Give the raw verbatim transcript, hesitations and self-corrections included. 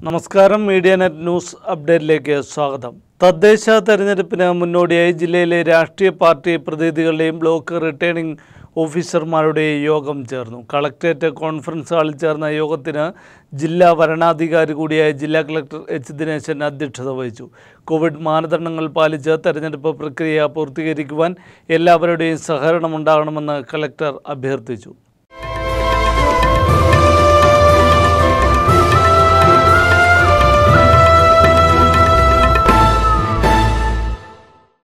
നമസ്കാരം, Medianet news അപ്ഡേറ്റിലേക്ക് സ്വാഗതം. തദ്ദേശ തെരഞ്ഞെടുപ്പിന് മുന്നോടിയായി ജില്ലയിലെ രാഷ്ട്രീയ പാർട്ടി പ്രതിനിധികളുടെയും ബ്ലോക്ക് റിട്ടേണിംഗ് ഓഫീസർമാരുടെയും യോഗം ചേർന്നു. കളക്ടറേറ്റ് കോൺഫറൻസ് ഹാളിൽ ചേർന്ന യോഗത്തിന് ജില്ലാ വരണാധികാരി കൂടിയായ ജില്ലാ കളക്ടർ എച്ച് ദിനേശൻ അധ്യക്ഷത വഹിച്ചു. കോവിഡ് മാനദണ്ഡങ്ങൾ പാലിച്ച് തെരഞ്ഞെടുപ്പ് പ്രക്രിയ പൂർത്തീകരിക്കുവാൻ എല്ലാവരുടെയും സഹകരണമുണ്ടാകണമെന്ന് കളക്ടർ അഭ്യർത്ഥിച്ചു.